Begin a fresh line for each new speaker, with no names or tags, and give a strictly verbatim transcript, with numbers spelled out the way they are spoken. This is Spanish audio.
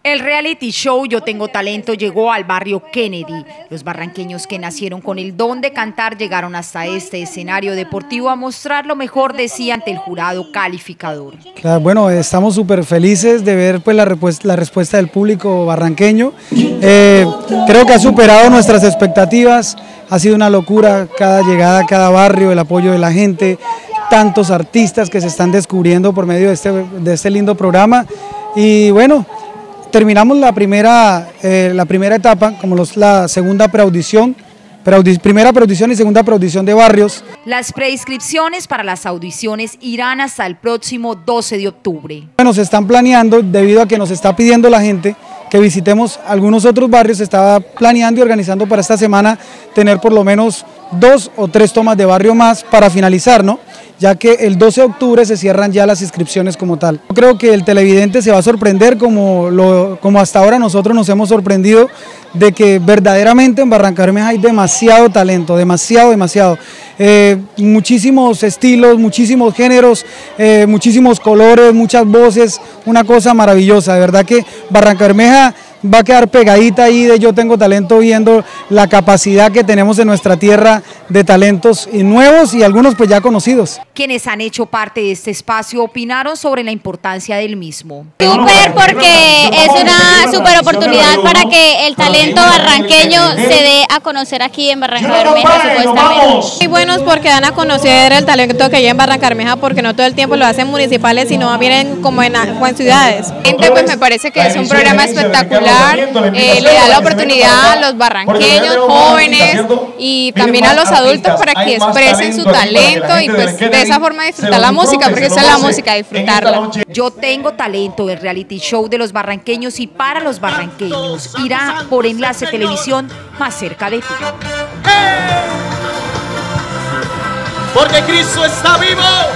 El reality show Yo Tengo Talento llegó al barrio Kennedy. Los barranqueños que nacieron con el don de cantar llegaron hasta este escenario deportivo a mostrar lo mejor de sí ante el jurado calificador.
Claro, bueno, estamos súper felices de ver pues, la, respuesta, la respuesta del público barranqueño. Eh, creo que ha superado nuestras expectativas, ha sido una locura cada llegada a cada barrio, el apoyo de la gente, tantos artistas que se están descubriendo por medio de este, de este lindo programa. Y bueno, terminamos la primera, eh, la primera etapa, como los, la segunda preaudición, preaudi primera preaudición y segunda preaudición de barrios.
Las preinscripciones para las audiciones irán hasta el próximo doce de octubre.
Bueno, se están planeando debido a que nos está pidiendo la gente que visitemos algunos otros barrios. Se estaba planeando y organizando para esta semana tener por lo menos dos o tres tomas de barrio más para finalizar, ¿no? Ya que el doce de octubre se cierran ya las inscripciones como tal. Yo creo que el televidente se va a sorprender como, lo, como hasta ahora nosotros nos hemos sorprendido de que verdaderamente en Barrancabermeja hay demasiado talento, demasiado, demasiado. Eh, muchísimos estilos, muchísimos géneros, eh, muchísimos colores, muchas voces, una cosa maravillosa. De verdad que Barrancabermeja va a quedar pegadita ahí de Yo Tengo Talento, viendo la capacidad que tenemos en nuestra tierra de talentos y nuevos y algunos pues ya conocidos.
Quienes han hecho parte de este espacio opinaron sobre la importancia del mismo.
Súper, porque es una súper oportunidad para que el talento barranqueño se dé a conocer aquí en Barrancabermeja, supuestamente.
Muy buenos porque dan a conocer el talento que hay en Barrancabermeja, porque no todo el tiempo lo hacen municipales, sino vienen como en, como en ciudades.
Pues me parece que es un programa espectacular. Eh, le da la oportunidad a los barranqueños, jóvenes y también a los adultos para que expresen su talento y pues de esa forma disfrutar la música, porque esa es la música, disfrutarla.
Yo Tengo Talento, el reality show de los barranqueños y para los barranqueños, irá por Enlace Televisión, más cerca de ti.
Porque Cristo está vivo.